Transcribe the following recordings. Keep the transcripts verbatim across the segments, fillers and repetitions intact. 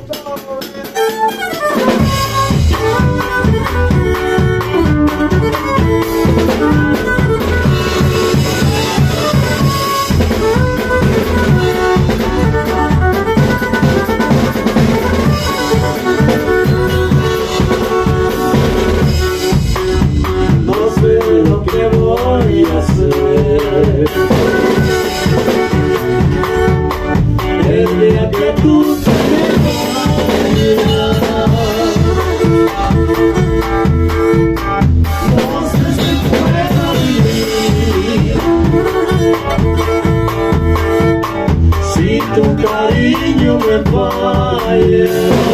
Tu cariño me falla,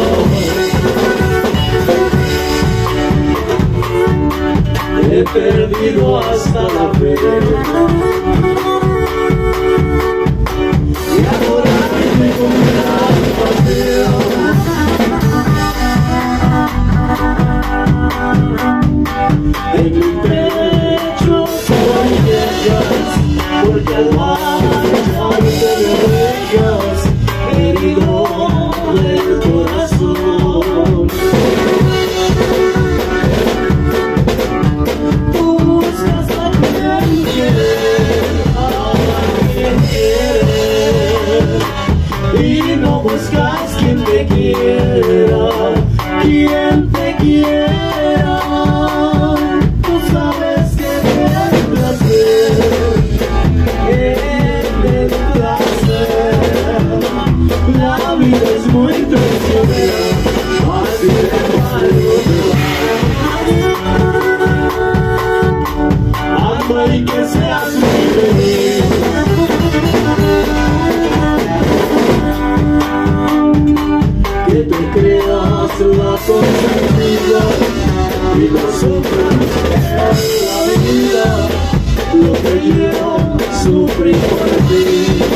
he perdido hasta la fe y adorarte con gran pasión. En mi pecho solo llegas porque al marcharte me dejas herido del corazón. Tú buscas a quien quiere, a quien quiere, y no buscas quien te quiera, quien te quiera. Tú sabes que el placer, el placer, la vida es muy traicionera, así de malo te va. Ama y que seas muy feliz, que te creas la consentida y no sufras en la vida lo que yo sufrí por ti.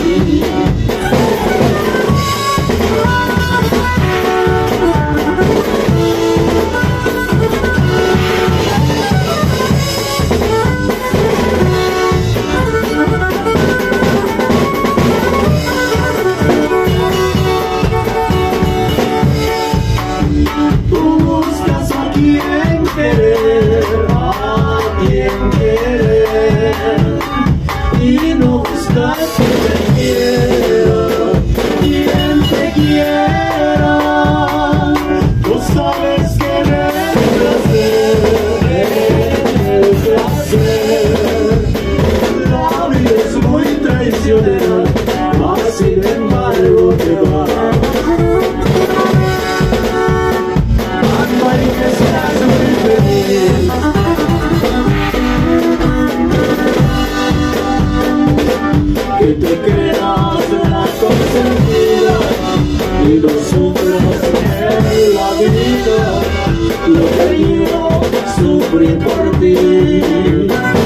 Tú buscas a quien querer, a quien querer, y no buscas quien te quiera, quien te quiera. Tú sabes que en el placer, en el placer, la vida es muy traicionera, mas sin embargo te va. Ama y que seas muy feliz, que te creas la consentida y no sufras en la vida lo que yo sufrí por ti.